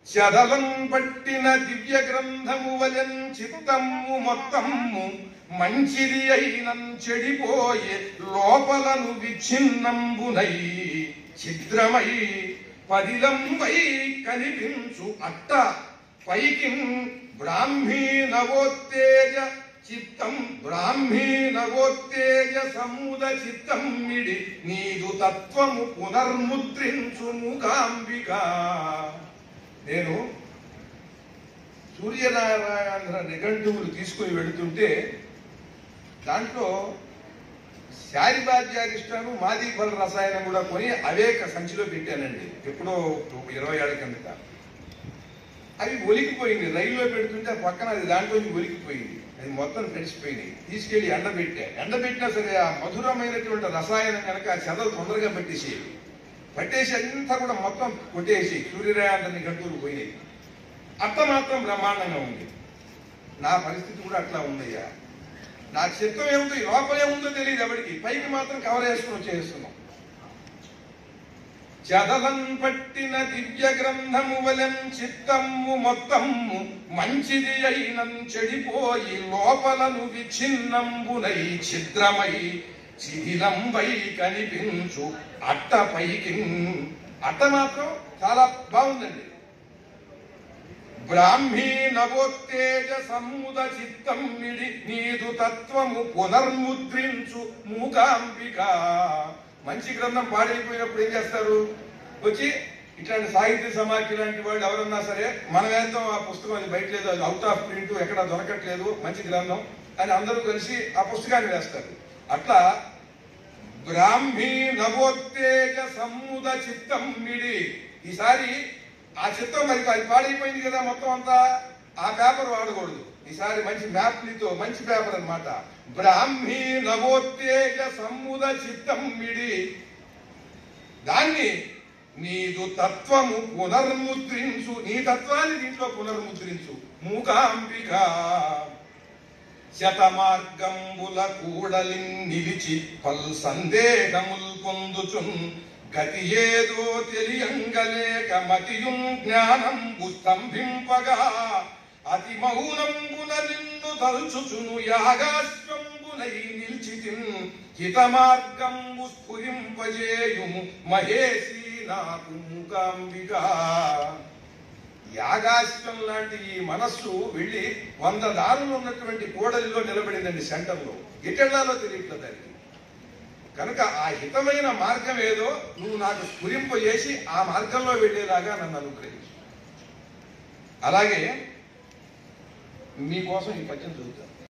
చదలం పట్టిన దివ్య గ్రంథము వలెన్ చిత్తము మొత్తము మంచిది అయినం చెడిపోయే లోపలను విచ్ఛిన్నంబునై ఛిద్రమై పదిలంబై కనిపించు అట్ట పైకి బ్రాహ్మీ నవోత్తేజ చిత్తం బ్రాహ్మీ నవోత్తేజ సముద చిత్తం మిడి నీదు తత్వము పునర్ముద్రించు మూకాంబిక. నేను సూర్యనారాయణ నిఘంటువులు తీసుకుని వెళుతుంటే దాంట్లో శారిబాధ్యారిష్టాను మాది ఫల రసాయనం కూడా కొని అవేక సంచిలో పెట్టానండి. ఎప్పుడో 20 ఏళ్ల కిందట. అవి ఒలికిపోయింది. రైల్లో పెడుతుంటే పక్కన అది దాంట్లోంచి ఒలికిపోయింది. అది మొత్తం తడిసిపోయింది. తీసుకెళ్లి ఎండబెట్టినా సరే ఆ మధురమైనటువంటి రసాయనం కనుక ఆ చెదలు తొందరగా పట్టేసి అంతా కూడా మొత్తం కొట్టేసి సూర్యనారాయణ గంటలు పోయినాయి. అట్ట మాత్రం బ్రహ్మాండంగా ఉంది. నా పరిస్థితి కూడా అట్లా ఉందయ్యా. నా చిత్తం ఏముందో లోపలేముందో తెలియదు ఎవరికి. పైకి మాత్రం కవర్ వేసుకుని వచ్చేస్తున్నాం. చదలం పట్టిన దివ్య గ్రంథము వలెన్ చిత్తము మొత్తము మంచిది అయినం చెడిపోయి లోపలను విచ్ఛిన్నంబునై ఛిద్రమై శిథిలంబై కనిపించు అట్ట పైకి. అట్ట మాత్రం చాలా బాగుందండి. బ్రాహ్మీ నవోత్తేజ సముద చిత్తం మిడి నీదు తత్వము పునర్ముద్రించు మూకాంబిక. మంచి గ్రంథం పాడైపోయినప్పుడు ఏం చేస్తారు? వచ్చి ఇట్లాంటి సాహిత్య సమాఖ్య లాంటి వాళ్ళు ఎవరన్నా సరే మనం వేద్దాం ఆ పుస్తకం, అది బయట లేదు, అది అవుట్ ఆఫ్ ప్రింట్, ఎక్కడ దొరకట్లేదు, మంచి గ్రంథం అని అందరూ కలిసి ఆ పుస్తకాన్ని వేస్తారు. అట్లా బ్రాహ్మీ నవోత్తేజ సముద చిత్తం మిడి. ఈసారి ఆ చిత్తం మరి అది పాడైపోయింది కదా మొత్తం అంతా. ఆ పేపర్ వాడకూడదు. ఈసారి మంచి మ్యాప్లతో మంచి పేపర్ అన్నమాట. బ్రాహ్మీ నవోత్తేజ సముద చిత్తం మిడి దాన్ని నీదు తత్వము పునర్ముద్రించు. నీ తత్వాన్ని దీంట్లో పునర్ముద్రించు మూకాంబిక. శతమార్గంబుల కూడలి నిలిచి పల్ సందేహముల్ పొందుచున్ గతి ఏదో తెలియంగలేక మతియుం జ్ఞానంబు స్తంభింపగా అతి మౌనంబున నిన్ను తల్చుచును యాగాశ్వంబునై నిల్చితిన్ హితమార్గంబు స్ఫురింపజేయుము మహేశీ నాకు మూకాంబిక. యాగాశ్వం లాంటి ఈ మనస్సు వెళ్లి 100 దారులు ఉన్నటువంటి కూడలిలో నిలబడిందండి. సెంటర్లో ఎటెళ్లాలో తెలియట్లేదు దానికి. కనుక ఆ హితమైన మార్గం ఏదో నువ్వు నాకు స్ఫురింపజేసి ఆ మార్గంలో వెళ్లేలాగా నన్ను అనుగ్రహించు. అలాగే మీకోసం ఈ పద్యం చదువుతాను.